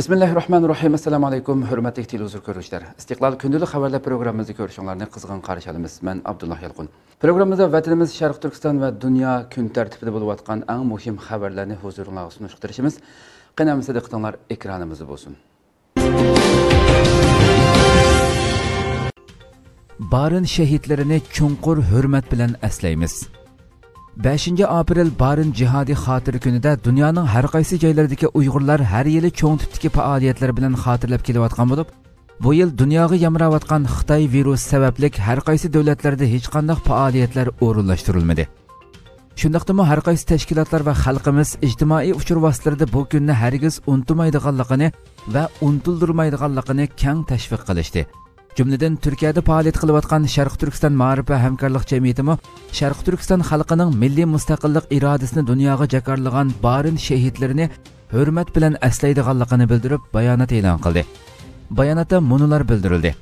Bismillahirrahmanirrahim. Assalamu alaykum. Hürmetli televizyon görüşler. İstiklal Gündüzlük Haberler programımızı görüşünlerini kızgın karşı alımız. Ben Abdullah Yalqun. Programımızda vatanımız Şarkı Türkistan ve dünya gün tertibinde bulup atkan en mühim haberlerini huzuruna sunuşturuşumuz. Qanamızda diqqatinglar ekranımızı olsun. Barın şehitlerini çunqur hürmet bilen eslaymiz. 5 aprel Barın Cihadi Xotiri kunida dunyoning har qaysi joylaridagi Uyg'urlar har yili cho'ng tipdagi faoliyatlar bilan xotirlab kelayotgan bo'lib, bu yil dunyoga yamrayotgan Xitoy virusi sababli har qaysi davlatlarda hech qanday faoliyatlar o'rinlashtirilmadi. Shundaqdimi har qaysi tashkilotlar va xalqimiz ijtimoiy uchur vositalarida bu kunni hargiz unutmaydiganligini va unutildirmaydiganligini keng tashviq qilishdi. Cümleden Türkiye'de faaliyet kılıvatkan Şarkı Türkistan Ma'rif ve Hamkarlık Cemiyeti mi, Şarkı Türkistan halkının milli müstakillik iradesini dünyaya jakarlagan barın şehitlerini hürmet bilen eslaydiganligini bildirip bayanat e'lon qildi. Bayanatda munular bildirildi.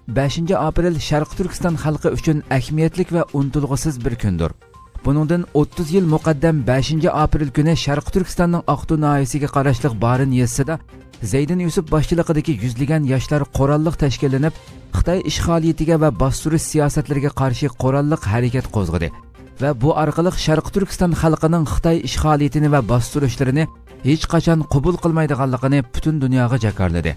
5 aprel Şarkı Türkistan halkı üçün ahmiyetlik ve unutulg'isiz bir gündür. Buningdan 30 yıl muqaddam 5 aprel günü Şarkı Türkistan'ın Aqtu nahiyasiga qarashliq Barın yezisida Zeydin Yusuf başçılıqidagi yüzlagan yoshlar qurolliq tashkillanib, Xitoy ishg'oliyatiga va bostirish siyosatlariga qarshi qurolliq harakat qo'zg'adi va bu orqali Sharq Turkiston xalqining Xitoy ishg'oliyatini va bostirishlarini hech qachon qabul qilmaydiganligini butun dunyoga jakarladi.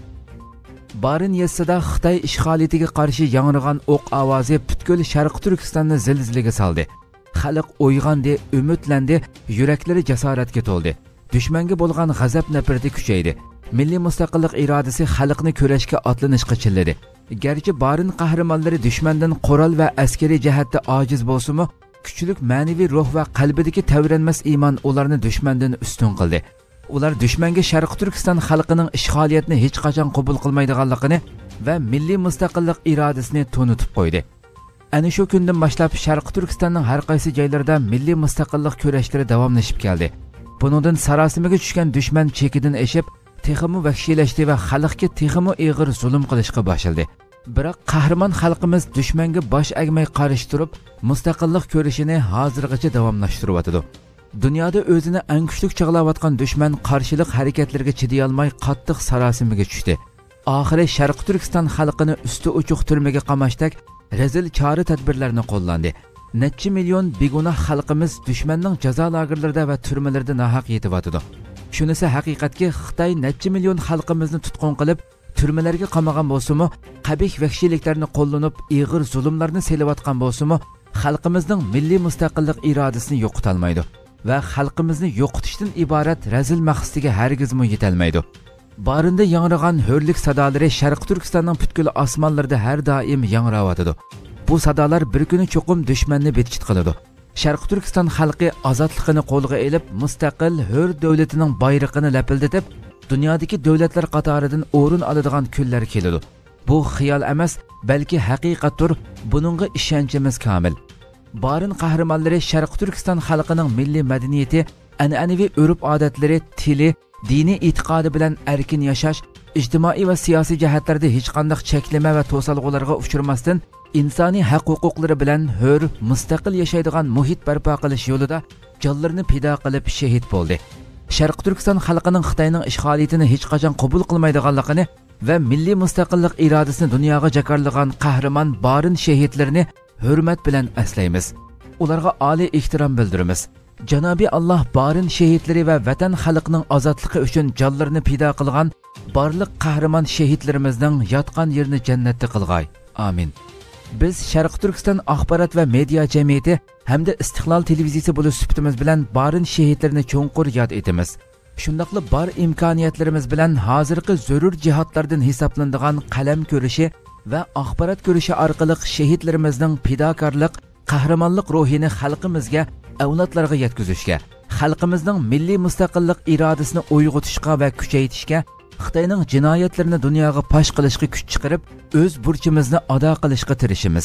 Barın yezisida Xitoy ishg'oliyatiga qarshi yangragan o'q ovozi butkul Sharq Turkistonni zilzilaga soldi. Xalq uyg'ondi, umidlandi, yuraklari jasoratga to'ldi. Dushmanga bo'lgan g'azab nafrati kuchaydi. Milli mustaqillik irodasi xalqni kurashga otlanishga chilladi. Garchi Barın qahramonlari dushmandan qurol va askariy jihatda ojiz bo'lsa-mu, kuchlik ma'naviy ruh va qalbidagi tavranmas iymon ularni dushmandan ustun qildi. Ular dushmanga Sharq Turkiston xalqining ishg'oliyatini hech qachon qabul qilmaydiganligini va milli mustaqillik irodasini to'nitib qo'ydi. Ana shu kundan boshlab Sharq Turkistonning har qaysi joylarida milli mustaqillik kurashlari davomlashib keldi. Buningdan sarosimaga tushgan dushman chekidan eshib, texmi vahshiylashdi va xalqga texmi ig'ir zulm qilishga boshladi. Biroq qahramon xalqimiz dushmanga bosh egmay qarshi turib, mustaqillik ko'rishini hozirgacha davomlashtiryapti. Dunyoda o'zini eng kuchli chaqlayotgan dushman qarshilik harakatlarga chiday olmay qattiq sarosimaga tushdi. Oxiri Sharq Turkiston xalqini usti uchuq turmaga qamashdak rezil chora tadbirlarni qo'llandi. Necha million begunoh xalqimiz dushmanning jazo lagerlarida va turmalarda nahaq yetyapti. Shunisi haqiqatki Xitoy necha million xalqimizni tutqun qilib, turmalarga qamagan bo'lsa-mu, qabih vahshiyliklarni qo'llanib, ig'ir zulmlarni selayotgan bo'lsa-mu, xalqimizning milliy mustaqillik irodasini yo'qotolmaydi va xalqimizni yo'qotishdan iborat razil maqsadiga hargiz yetolmaydi. Barında yangragan hurlik sadolari Sharq Turkistonning butkul osmonlarida har doim yangrayotdi. Bu sadolar bir kuni cho'qim dushmanni betishit qiladi. Sharq Turkiston xalqi ozodligini qo'lga olib, mustaqil hur davlatining bayrog'ini lapildatib, dunyodagi davlatlar qatoridan o'rin oladigan kunlar keladi. Bu xiyol emas, balki haqiqatdir. Buningga ishonchimiz komil. Barın qahramonlari Sharq Turkiston xalqining milliy madaniyati, an'anaviy urf-odatlari, tili, diniy e'tiqodi bilan erkin yashash, ijtimoiy va siyosiy jihatlarda hech qanday cheklama va to'salg'ularga uchramasdan insoniy haq-huquqlari bilan hur, mustaqil yashaydigan muhit barpo qilish yo'lida jonlarini fido qilib shahid bo'ldi. Sharq Turkiston xalqining Xitoyning ishg'oliyatini hech qachon qabul qilmaydiganligini va milliy mustaqillik irodasini dunyoga jakarlagan qahramon Barın shahidlarini hurmat bilan eslaymiz. Ularga oliy ehtirom bildiramiz. Janobi Alloh Barın shahidlari va vatan xalqining ozodligi uchun jonlarini fido qilgan barliq qahramon shahidlarimizning yotgan yerini jannatda qilg'ay. Amin. Biz Sharq Turkiston axborot va media jamiyati hamda Istiqlol televiziyasi bo'lish sifatimiz bilan Barın shahidlarini cho'nqur yod etamiz. Shundaqli bar imkoniyatlarimiz bilan hozirgi zarur jihatlardan hisoblanadigan qalam ko'rishi va axborot ko'rishi orqali shahidlarimizning fidokorlik, qahramonlik ruhini xalqimizga, avlodlarga yetkazishga, xalqimizning milliy mustaqillik irodasini uyg'otishga va kuchaytirishga, Xitoyning jinoyatlarini dunyoga pash qilishga kuch chiqarib, o'z burchimizni ado qilishga tirishimiz.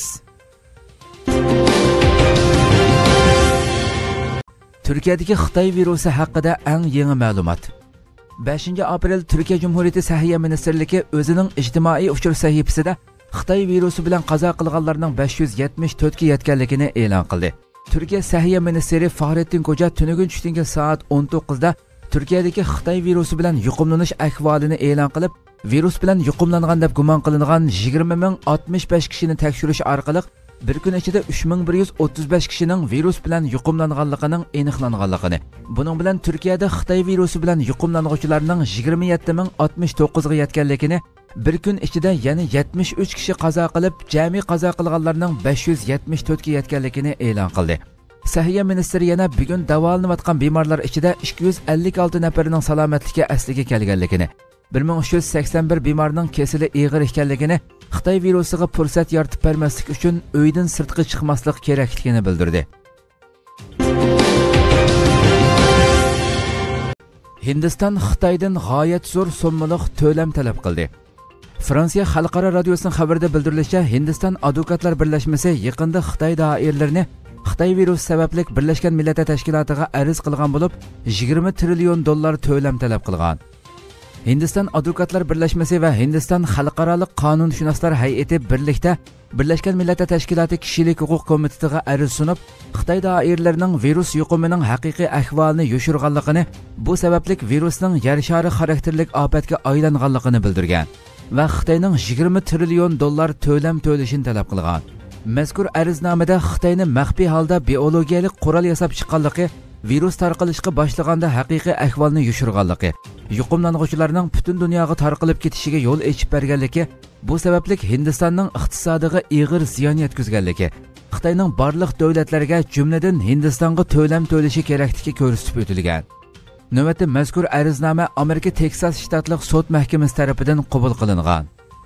Turkiyadagi Xitoy virusi haqida eng yangi ma'lumot. 5 aprel Turkiya Cumhuriyeti Sahiyya Ministerligi o'zining ijtimoiy uchur sahifasida Xitoy virusi bilan qazo qilganlarning 574 ga yetganligini e'lon qildi. Turkiya Sahiyya Ministeri Fahrettin Koca tünügün tushungan soat 19 da Turkiyadagi Xitoy virusi bilan yuqumlanish ahvolini e'lon qilib, virus bilan yuqumlangan deb gumon qilingan 20.065 kishini tekshirish orqali bir kun ichida 3135 kishining virus bilan yuqumlanganligining aniqlanganligini. Buning bilan Turkiyada Xitoy virusi bilan yuqumlanuvchilarning 27.069 ga yetganligini, bir kun ichida yana 73 kishi qazo qilib, jami qazo qilganlarning 574 ga yetganligini e'lon qildi. Sahiyya ministri yana bugun davolanayotgan bemorlar ichida 256 nafarining salomatligi asliga kelganligini, 1381 bemorning kesili og'ir ekanligini, Xitoy virusiga fursat yaratib bermaslik uchun uydan sirtqa chiqmaslik kerakligini bildirdi. Hindiston Xitoydan g'oyat zo'r so'mliq to'lam talab qildi. Fransiya xalqaro radiosining xabarida bildirilishicha, Hindiston Advokatlar birlashmasi yaqinda Xitoy doiralarini Xitoy virusi sababli Birlashgan Millatlar Tashkilotiga arz qilgan bo'lib, 20 trillion dollar to'lam talab qilgan. Hindiston Advokatlar birlashmasi va Hindiston xalqaro qonunshunoslar hay'ati birlikda Birlashgan Millatlar Tashkiloti kishilik huquq komitetiga arz sunib, Xitoy doiralarining virus yuqumining haqiqiy ahvolini yoshirganligini, bu sababli virusning yer shari xarakterlik ofatga aylanganligini bildirgan va Xitoyning 20 trillion dollar to'lam to'lashini talab qilgan. Mazkur arznamada Xitoyning maxfiy holda biologiyalik qurol yasab chiqqanligi, virus tarqalishga boshlaganda haqiqiy ahvolni yoshirganligi, yuqumlanuvchilarning butun dunyoga tarqalib ketishiga yo'l ochib berganligi, bu sababli Hindistonning iqtisodiga og'ir ziyon yetkazganligi, Xitoyning barliq davlatlarga, jumladan Hindistonga to'lam to'lishi kerakligi ko'rsatib o'tilgan. Navbatda mazkur arznoma Amerika Teksas shtatlik sud mahkamasi tomonidan qabul qilingan.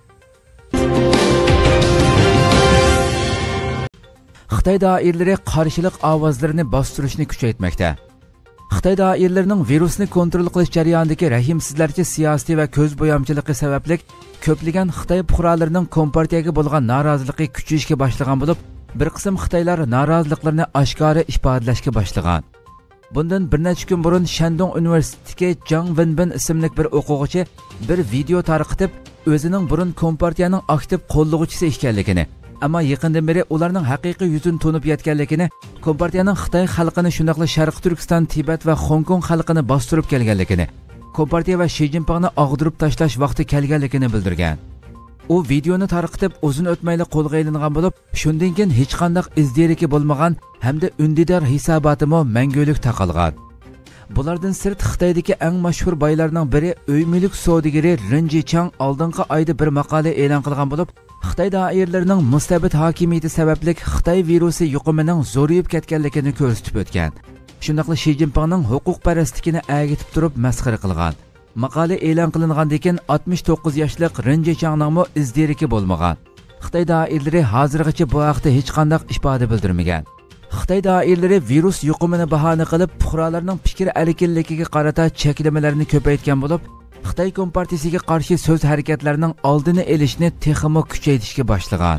Xitoy doiralari qarshilik ovozlarini bostirishni kuchaytirmoqda. Xitoy doiralarining virusni kontrol qilish jarayonidagi rahimsizlarcha siyosiy va ko'z bo'yamchiligi sababli ko'plagan Xitoy fuqarolarining kompartiyaga bo'lgan noroziligi kuchayishga boshlagan bo'lib, bir qism Xitoylar noroziliklarini oshkora ifodalashga boshlagan. Bundan bir necha kun burun Shandong universitetiga Jang Wenbin ismli bir o'quvchi bir video tarqatib, o'zining burun kompartiyaning aktiv qo'llovchisi ekanligini, ammo yaqindan beri ularning haqiqiy yuzini to'nib yetganligini, kompartiyaning Xitoy xalqini, shundoqla Sharqiy Turkiston, Tibet va Hong Kong xalqini bostirib kelganligini, kompartiya va Shi Jinpingni og'dirib tashlash vaqti kelganligini bildirgan. U videoni tarqatib uzun o'tmayli qo'lga ilingan bo'lib, shundan keyin hech qanday izdiriki bo'lmagan hamda undidor hisobotimi mangulik taqalgan. Bulardan sirt Xitoydagi eng mashhur boylarning biri uy-mulk savdogari Ren Jichang oldingi oyda bir maqola e'lon qilgan bo'lib, Xitoy doiralarining mustabid hokimiyati sababli Xitoy virusi yuqumining zo'rayib ketganligini ko'rsatib o'tgan. Shundaqla Shi Jinpingning huquqparastligini agitib turib masxara qilgan. Maqola e'lon qilingandan keyin 69 yoshlik Ren Jichangning izdiriki bo'lmagan. Xitoy doiralari hozirgacha bu haqda hech qanday ifoda bildirmagan. Xitoy doiralari virus yuqumini bahona qilib, fuqarolarning fikr erkinligiga qarata cheklamalarni ko'paytgan bo'lib, Xitoy kompartiyasiga qarshi so'z harakatlarining oldini olishni texmo kuchaytirishga boshlagan.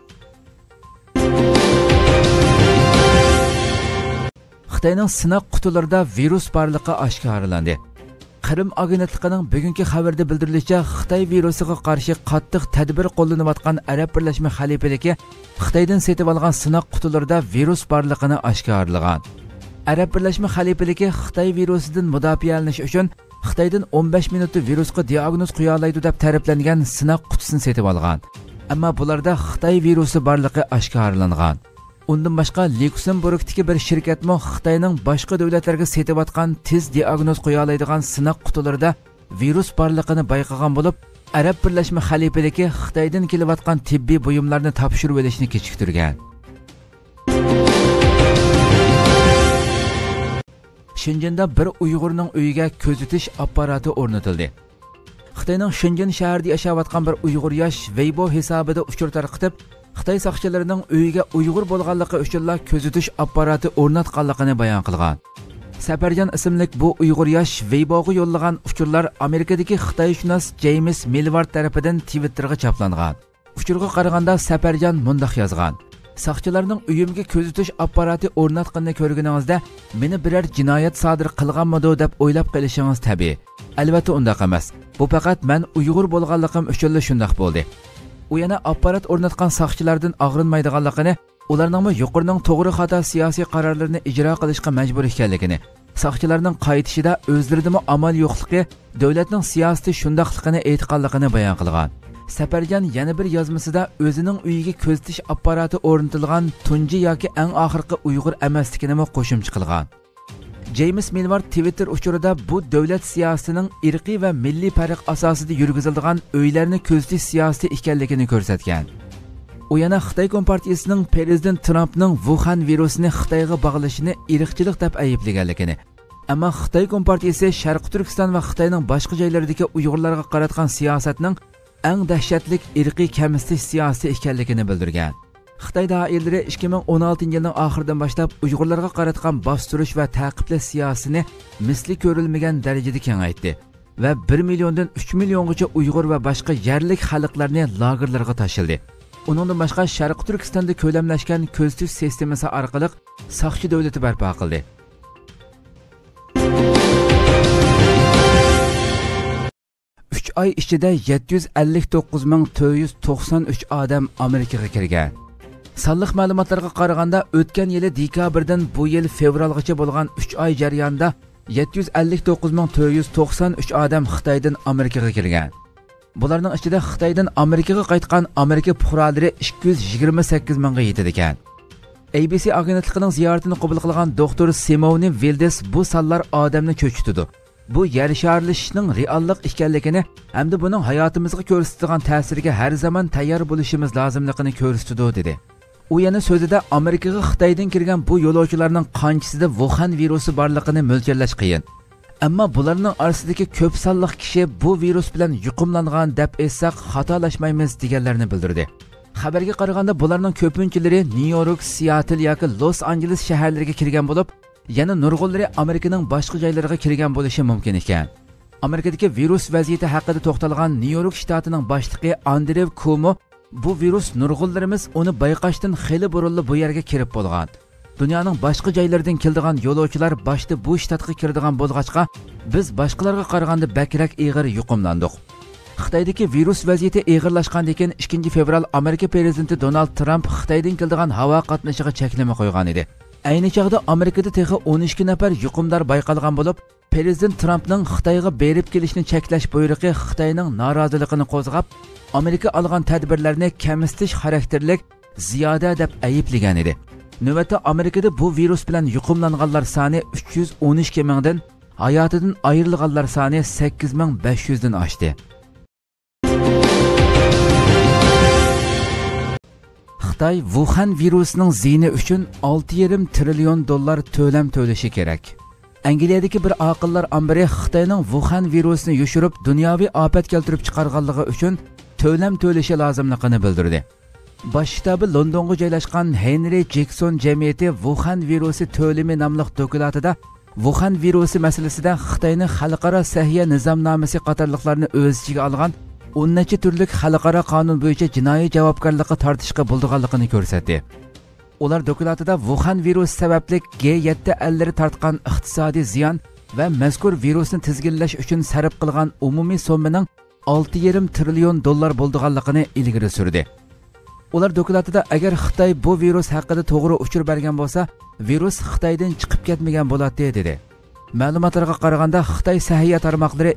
Xitoyning sinoq qutilarida virus borligi oshkorlandi. Qrim agentligining bugungi xabarda bildirilishicha, Xitoy virusiga qarshi qattiq tadbir qo'llanayotgan Arab Birlashma Xalifaligi Xitoydan setib olgan sinoq qutilarida virus borligini oshkorlagan. Arab Birlashma Xalifaligi Xitoy virusidan mudofialanish uchun Xitoydan 15 minutda virusga diagnoz qo'ya oladi deb ta'riflangan sinoq qutisini setib olgan. Ammo bularda Xitoy virusi borligi oshkorlangan. Undan boshqa Lyuksemburgdagi bir shirkatmo Xitoyning boshqa davlatlarga setib atgan tez diagnoz qo'ya oladigan sinoq qutilarida virus borligini bayqagan bo'lib, Arab Birlashma Xalifaligi Xitoydan kelayotgan tibbiy buyumlarni topshirib olishni kechiktirgan. Shenzhenda bir Uyg'urning uyiga kuzatish apparati o'rnatildi. Xitoyning Shenzhen shahrida yashayotgan bir Uyg'ur yosh Weibo hisobida uchur tarqatib, Xitoy soqchilarining uyiga Uyg'ur bo'lganligi uchun kuzatish apparati o'rnatganligini bayon qilgan. Saparjan ismli bu Uyg'ur yosh Weiboga yo'llagan uchurlar Amerikadagi Xitoyshunos James Millward tomonidan Twitterga chaplangan. Uchurga qaraganda Saparjan mundaq yozgan: Soqchilarning uyimga kuzatish apparati o'rnatganini ko'rganingizda, meni biror jinoyat sodir qilganmidi deb o'ylab qolishingiz tabiiy. Albatta undaq emas. Bu faqat men Uyg'ur bo'lganligim uchun shundaq bo'ldi. U yana apparat o'rnatgan soqchilardan og'rinmaydiganligini, ularning yuqorining to'g'ri xato siyosiy qarorlarini ijro qilishga majbur ekanligini, Saqchilarning qaytishida o'zlaridimi amal yo'qligi, davlatning siyosati shundaqligini aytganligini bayon qilgan. Safarjan yana bir yozmasida o'zining uyiga ko'zitish apparati o'rnatilgan tunji yoki eng oxirgi Uyg'ur emasligini qo'shimcha qilgan. James Milward Twitter uchurida bu davlat siyosatining irqiy va milliy farq asosida yurgizilgan uylarni ko'zitish siyosati ekanligini ko'rsatgan. U yana Xitoy Kompartiyasining Prezident Trumpning Wuhan virusini Xitoyga bog'lashini irqchilik deb ayblaganligini, ammo Xitoy Kompartiyasi Sharq Turkiston va Xitoyning boshqa joylaridagi Uyg'urlarga qaratgan siyosatning eng dahshatli irqiy kamsitish siyosati ekanligini bildirgan. Xitoy doiralari 2016 yilning oxiridan boshlab Uyg'urlarga qaratgan bostirish va ta'qiplash siyosatini misli ko'rilmagan darajada kengaytdi va 1 milliondan 3 milliongacha Uyg'ur va boshqa yerlik xalqlarni lagerlarga tashildi. Uningdan boshqa Sharq Turkistonda ko'lamlashgan ko'zitish sistemasi orqali saqchi davlati barpo qildi. Ay ichida 759.493 odam Amerikaga kirgan. Sonliq ma'lumotlarga qaraganda o'tgan yili dekabrdan bu yil fevralgacha bo'lgan 3 oy jarayonida 759.493 odam Xitoydan Amerikaga kirgan. Bularning ichida Xitoydan Amerikaga qaytgan Amerika fuqarolari 228 mingga yetadi ekan. ABC agentligining ziyoratini qabul qilgan doktor Simone Vildes bu sonlar odamni cho'chitdi. Bu yer sharilishning reallik ekanligini hamda buning hayotimizga ko'rsatadigan ta'siriga har zaman tayyor bo'lishimiz lozimligini ko'rsatdi dedi. U yana so'zida Amerikaga Xitoydan kirgan bu yo'lovchilarning qanchisida Wuhan virusi borligini mo'ljallash qiyin. Ammo bularning orasidagi ko'p sonli kishi bu virus bilan yuqumlangan deb aytsak xatolashmaymiz deganlarni bildirdi. Xabarga qaraganda bularning ko'pinchilari New York, Seattle yoki Los Angeles shaharlariga kirgan bo'lib, yana nurg'unlari Amerikaning boshqa joylariga kirgan bo'lishi mumkin ekan. Amerikadagi virus vaziyati haqida to'xtalgan New York shtatining boshlig'i Andrew Cuomo bu virus nurg'unlarimiz uni bayqashdan xeli burunli bu yerga kirib bo'lgan. Dunyoning boshqa joylaridan keladigan yo'lovchilar boshda bu shtatga kiradigan bo'lg'achqa biz boshqalarga qaraganda bakrak ig'ir yuqumlandik. Xitoydagi virus vaziyati ig'irlashgandan keyin 2 fevral Amerika prezidenti Donald Trump Xitoydan keladigan havo qatnashiga cheklama qo'ygan edi. Ayni chog'da Amerikada texi 12 nafar yuqumdor bayqalgan bo'lib, Prezident Trumpning Xitoyga berib kelishni cheklash buyrug'i Xitoyning noroziligini qo'zg'ab, Amerika olgan tadbirlarni kamsitish xarakterlik ziyoda deb ayblagan edi. Navbatda Amerikada bu virus bilan yuqumlanganlar soni 312 mingdan, hayotidan ayrilganlar soni 8500 dan oshdi. Xitoy Wuhan virusining ziyni uchun 6,5 trillion dollar to'lam to'lashi kerak. Angliyadagi bir aqllar ambiri Xitoyning Wuhan virusini yushirib dunyoviy ofat keltirib chiqarganligi uchun to'lam to'lashi lozimligini bildirdi. Bosh shtabi Londonga joylashgan Henry Jackson jamiyati Wuhan virusi to'limi nomli dokladida Wuhan virusi masalasida Xitoyning xalqaro sahiya nizomnomasi qatorliqlarni o'z ichiga olgan 10 turlik xalqaro qonun bo'yicha jinoiy javobgarlikka tortishga bo'lganligini ko'rsatdi. Ular dokladida Wuhan virusi sababli G7 tortgan iqtisodiy ziyon va mazkur virusni tizginlash uchun sarf qilgan umumiy summaning 6,5 trillion dollar bo'lganligini ilgari surdi. Ular dokladida agar Xitoy bu virus haqida to'g'ri uchur bergan bo'lsa, virus Xitoydan chiqib ketmagan bo'ladi dedi. Ma'lumotlarga qaraganda Xitoy sahiya tarmoqlari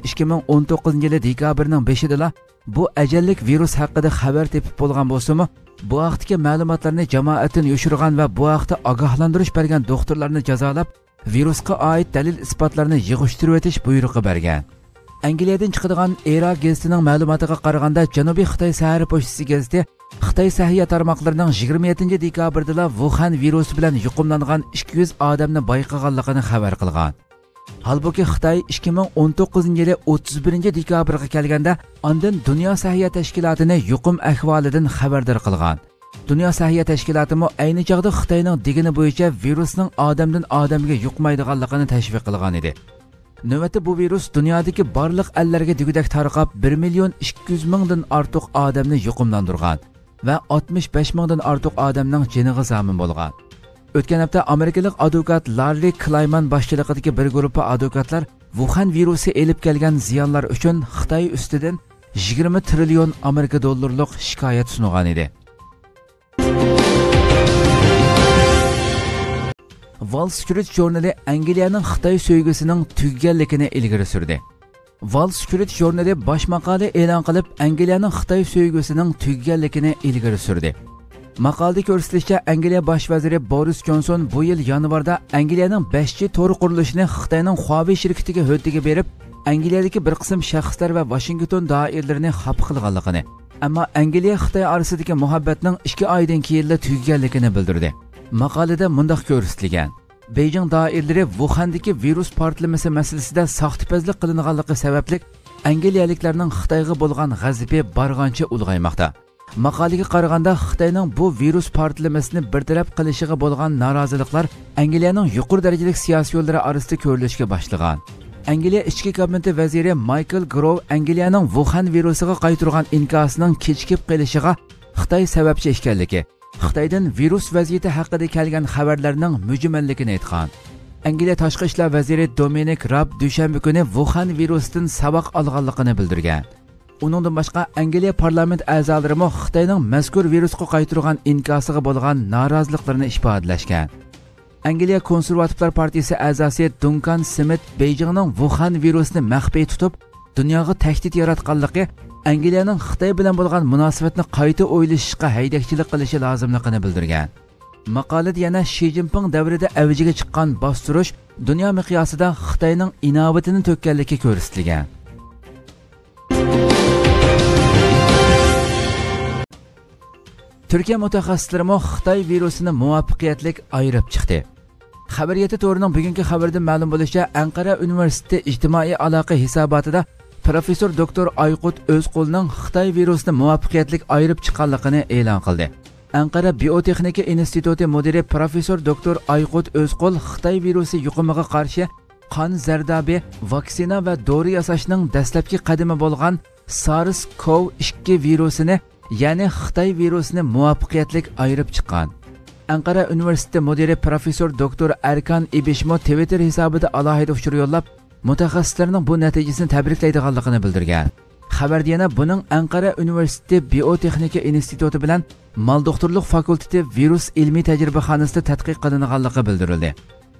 2019 yili dekabrning 5-da bu ajallik virus haqida xabar tepib bo'lgan bo'lsa-mu, bu vaqtdagi ma'lumotlarni jamoatdan yoshirgan va bu vaqtda ogohlantirish bergan doktorlarni jazolab, virusga oid dalil isbotlarni yig'ishtirib o'tish buyrug'i bergan. Angliyadan chiqadigan Era gazetining ma'lumotiga qaraganda Janubiy Xitoy sahar pochtasi gazeti Xitoy sahiya tarmoqlarining 27 dekabrda Wuhan virusi bilan yuqumlangan 200 odamni bayqaganligini xabar qilgan. Halbuki Xitoy 2019 yili 31 dekabrga kelganda ondan Dunyo sahiya tashkilotini yuqum ahvolidan xabardor qilgan. Dunyo sahiya tashkiloti mo ayni chog'da Xitoyning degini bo'yicha virusning odamdan odamga yuqmaydiganligini tashviq qilgan edi. Navbatda bu virus dunyodagi barliq ellarga degudek tarqab 1 million 200 mingdan ortiq odamni yuqumlantirgan va 65 mingdan ortiq odamning joniga zamin bo'lgan. O'tgan hafta Amerikalik advokat Larry Klayman boshchiligidagi bir guruh advokatlar Wuhan virusi elib kelgan ziyonlar uchun Xitoy ustidan 20 trillion Amerika dollarlik shikoyat sungan edi. Wall Street jurnali Angliyaning Xitoy söygüsünün tugaganligini ilgari surdi. Wall Street jurnali bosh maqola e'lon qilib, Angliyaning Xitoy söygüsünün tugaganligini ilgari surdi. Maqolada ko'rsatilishicha, Angliya bosh vaziri Boris Johnson bu yil yanvarda Angliyaning 5G to'ri qurilishini Xitoyning Huawei shirkatiga huddiga berib, Angliyadagi bir qism shaxslar va Washington doiralarini xafa qilganligini, ammo Angliya Xitoy orasidagi muhabbatning 2 oydan keyin tugaganligini bildirdi. Maqolada mundaq ko'rsatilgan: Beijing doiralari Wuhandagi virus portlamasi masalasida soxtapazlik qilinganligi sababli Angliyaliklarning Xitoyga bo'lgan g'azabi bargancha ulg'aymoqda. Maqolaga qaraganda, Xitoyning bu virus portlamasini bartaraf qilishiga bo'lgan noroziliklar Angliyaning yuqori darajalik siyosiy yo'llari orasida ko'rilishga boshlagan. Angliya ichki kabineti vaziri Michael Gove Angliyaning Wuhan virusiga qaytirgan inkosining kechikib qolishiga Xitoy sababchi ekanligi, Xitoydan virus vaziyati haqida kelgan xabarlarning mujmalligini aytgan. Angliya tashqi ishlar vaziri Dominic Raab dushanba kuni Wuhan virusidan saboq olganligini bildirgan. Uningdan boshqa Angliya parlament a'zolari Xitoyning mazkur virusga qaytirgan inkosiga bo'lgan noroziliklarini ifodalashgan. Angliya Konservativlar partiyasi a'zosi Duncan Smith Beijingning Wuhan virusini maxfiy tutib, dunyoga tahdid yaratganligi Angliyaning Xitoy bilan bo'lgan munosabatni qayta o'ylashga haydakchilik qilishi lozimligini bildirgan. Maqolada yana Xi Jinping davrida avjiga chiqqan bostirish dunyo miqyosida Xitoyning inovatini to'kkanligi ko'rsatilgan. Turkiya mutaxassislari Xitoy virusini muvaffaqiyatli ayirib chiqdi. Xabariyati to'rining bugungi xabarida ma'lum bo'lishicha, Anqara universiteti ijtimoiy aloqa hisobotida professor doktor Ayqut O'zqulning Xitoy virusini muvaffaqiyatli ayirib chiqqanligini e'lon qildi. Anqara Biotexnika instituti mudiri professor doktor Ayqut O'zqul Xitoy virusi yuqumiga qarshi qon zardabi, vaksina va dori yasashning dastlabki qadami bo'lgan SARS-CoV-2 virusini, ya'ni Xitoy virusini muvaffaqiyatli ayirib chiqqan. Anqara universiteti mudiri professor doktor Erkan Ibishmo Twitter hisobida alohida uchur yo'llab, mutaxassislarning bu natijasini tabriklaydiganligini bildirgan. Xabarda yana buning Anqara universiteti Biotexnika instituti bilan Mal doktorlik fakulteti virus ilmiy tajribaxonasida tadqiq qilinganligi bildirildi.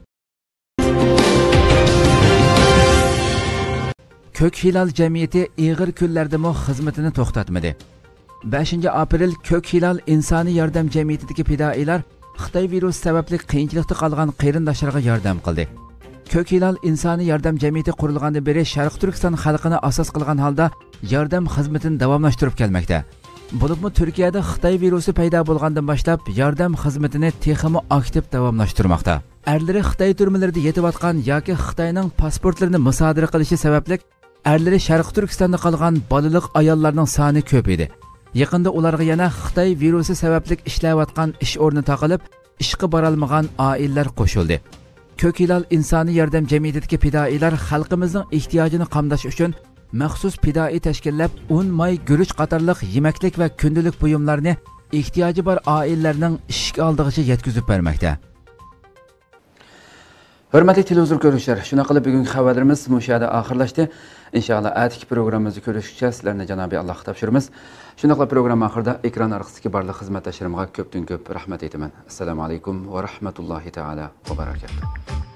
Ko'k hilal jamiyati ig'ir kunlarda xizmatini to'xtatmadi. 5 aprel Ko'k hilal insoniy yordam jamiyatidagi fidoilar Xitoy virus sababli qiyinchilikda qolgan qarindoshlarga yordam qildi. Ko'k hilal insoniy yordam jamiyati qurilgandan beri Sharq Turkiston xalqini asos qilgan holda yordam xizmatini davomlashtirib kelmoqda. Bo'libmi Turkiyada Xitoy virusi paydo bo'lgandan boshlab yordam xizmatini texmo aktiv davomlashtirmoqda. Erlari Xitoy turmalarida yetayotgan yoki Xitoyning pasportlarini musodara qilishi sababli erlari Sharq Turkistonda qolgan bolaliq ayollarning soni ko'p edi. Yaqinda ularga yana Xitoy virusi sababli ishlayotgan ish o'rni taqilib, ishga borolmagan oilalar qo'shildi. Ko'k hilal insoniy yordam jamiyatidagi fidoilar xalqimizning ehtiyojini qamdash uchun maxsus fidoi tashkillab, un, may, guruch qatorliq yemaklik va kundalik buyumlarni ehtiyoji bor oilalarning eshik oldigacha yetkazib bermoqda. Hurmatli televizor ko'ruvchilar, shuna qilib bugungi xabarlarimiz mushada oxirlashdi. Inshaalloh atiki programmamizni ko'rishgacha sizlarni Janobi Allohga topshiramiz. Shuna qilib program oxirida ekran orqasidagi barcha xizmatdoshlarimga ko'pdan ko'p rahmat aytaman. Assalomu alaykum va rahmatullohi taala va barakatuh.